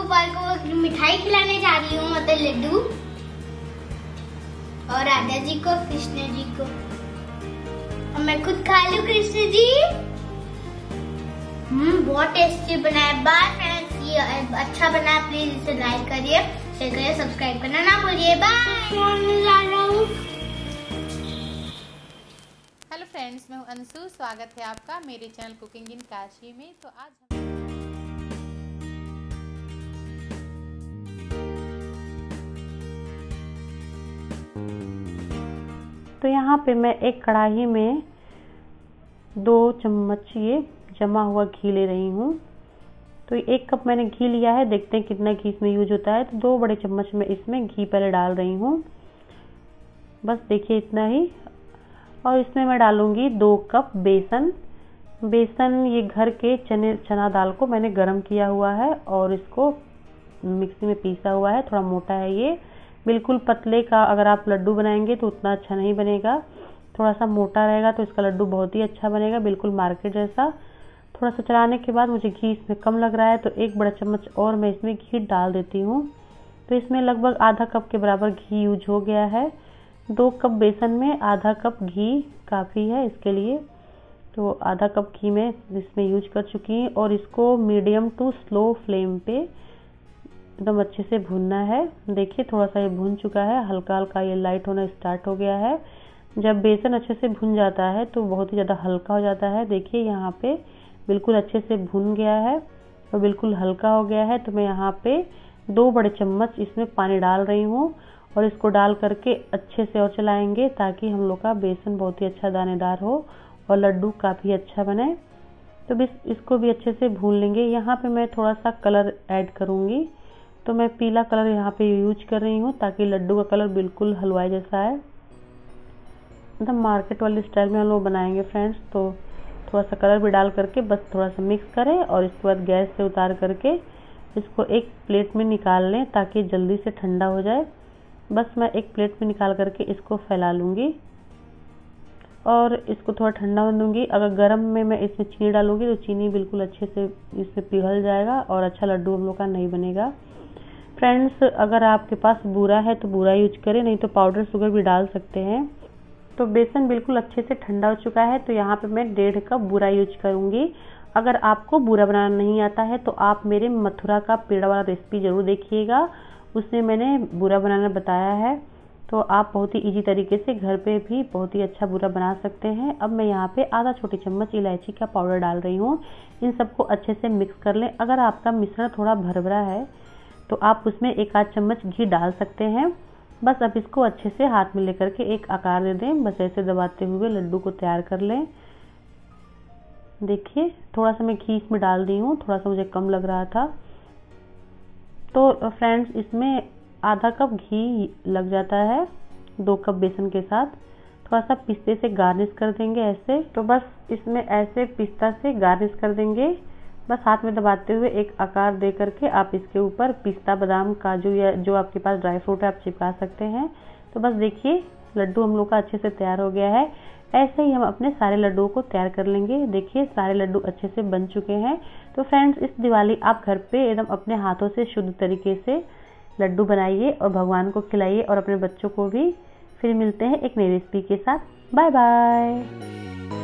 गोपाल को मिठाई खिलाने जा रही हूँ, मतलब लड्डू, और राधा जी को, कृष्ण जी को। और मैं खुद खा लूं कृष्ण जी। बहुत टेस्टी बना है। बाय फ्रेंड्स, ये अच्छा बना है, प्लीज इसे लाइक करिए, शेयर करिए, सब्सक्राइब करना ना भूलिए। बाय। हेलो फ्रेंड्स, मैं हूं अंशु। स्वागत है आपका मेरे चैनल कुकिंग इन काशी में। तो आज तो यहाँ पे मैं एक कढ़ाई में 2 चम्मच ये जमा हुआ घी ले रही हूँ। तो 1 कप मैंने घी लिया है, देखते हैं कितना घी इसमें यूज होता है। तो 2 बड़े चम्मच में इसमें घी पहले डाल रही हूँ, बस देखिए इतना ही। और इसमें मैं डालूंगी 2 कप बेसन। बेसन ये घर के चना दाल को मैंने गरम किया हुआ है और इसको मिक्सी में पीसा हुआ है। थोड़ा मोटा है ये, बिल्कुल पतले का अगर आप लड्डू बनाएंगे तो उतना अच्छा नहीं बनेगा। थोड़ा सा मोटा रहेगा तो इसका लड्डू बहुत ही अच्छा बनेगा, बिल्कुल मार्केट जैसा। थोड़ा सा चलाने के बाद मुझे घी इसमें कम लग रहा है, तो 1 बड़ा चम्मच और मैं इसमें घी डाल देती हूँ। तो इसमें लगभग आधा कप के बराबर घी यूज हो गया है। 2 कप बेसन में आधा कप घी काफ़ी है इसके लिए। तो आधा कप घी मैं इसमें यूज कर चुकी हूँ और इसको मीडियम टू स्लो फ्लेम पे एकदम अच्छे से भूनना है। देखिए थोड़ा सा ये भून चुका है, हल्का हल्का ये लाइट होना स्टार्ट हो गया है। जब बेसन अच्छे से भुन जाता है तो बहुत ही ज़्यादा हल्का हो जाता है। देखिए यहाँ पे बिल्कुल अच्छे से भुन गया है और बिल्कुल हल्का हो गया है। तो मैं यहाँ पे 2 बड़े चम्मच इसमें पानी डाल रही हूँ और इसको डाल करके अच्छे से और चलाएंगे ताकि हम लोग का बेसन बहुत ही अच्छा दानेदार हो और लड्डू काफ़ी अच्छा बने। तो बस इसको भी अच्छे से भून लेंगे। यहाँ पे मैं थोड़ा सा कलर ऐड करूँगी, तो मैं पीला कलर यहाँ पे यूज कर रही हूँ ताकि लड्डू का कलर बिल्कुल हलवाई जैसा है, एकदम मार्केट वाले स्टाइल में हम लोग बनाएंगे फ्रेंड्स। तो थोड़ा सा कलर भी डाल करके बस थोड़ा सा मिक्स करें और इसके बाद गैस से उतार करके इसको एक प्लेट में निकाल लें ताकि जल्दी से ठंडा हो जाए। बस मैं एक प्लेट में निकाल करके इसको फैला लूँगी और इसको थोड़ा ठंडा होने दूँगी। अगर गर्म में मैं इसमें चीनी डालूँगी तो चीनी बिल्कुल अच्छे से इसमें पिघल जाएगा और अच्छा लड्डू हम लोग का नहीं बनेगा। फ्रेंड्स, अगर आपके पास बूरा है तो बूरा यूज करें, नहीं तो पाउडर शुगर भी डाल सकते हैं। तो बेसन बिल्कुल अच्छे से ठंडा हो चुका है, तो यहाँ पे मैं 1.5 कप बूरा यूज करूँगी। अगर आपको बूरा बनाना नहीं आता है तो आप मेरे मथुरा का पेड़ा वाला रेसिपी ज़रूर देखिएगा, उसमें मैंने बूरा बनाना बताया है। तो आप बहुत ही ईजी तरीके से घर पे भी बहुत ही अच्छा बूरा बना सकते हैं। अब मैं यहाँ पे आधा छोटी चम्मच इलायची का पाउडर डाल रही हूँ। इन सबको अच्छे से मिक्स कर लें। अगर आपका मिश्रण थोड़ा भरभरा है तो आप उसमें 1 आध चम्मच घी डाल सकते हैं। बस अब इसको अच्छे से हाथ में लेकर के एक आकार दे दें, बस ऐसे दबाते हुए लड्डू को तैयार कर लें। देखिए थोड़ा सा मैं घी इसमें डाल दी हूँ, थोड़ा सा मुझे कम लग रहा था। तो फ्रेंड्स, इसमें आधा कप घी लग जाता है 2 कप बेसन के साथ। थोड़ा सा पिस्ते से गार्निश कर देंगे ऐसे। तो बस इसमें ऐसे पिस्ता से गार्निश कर देंगे, बस हाथ में दबाते हुए एक आकार दे करके आप इसके ऊपर पिस्ता, बादाम, काजू या जो आपके पास ड्राई फ्रूट है आप चिपका सकते हैं। तो बस देखिए लड्डू हम लोग का अच्छे से तैयार हो गया है। ऐसे ही हम अपने सारे लड्डुओं को तैयार कर लेंगे। देखिए सारे लड्डू अच्छे से बन चुके हैं। तो फ्रेंड्स, इस दिवाली आप घर पे एकदम अपने हाथों से शुद्ध तरीके से लड्डू बनाइए और भगवान को खिलाइए और अपने बच्चों को भी। फिर मिलते हैं एक नई रेसिपी के साथ। Bye bye.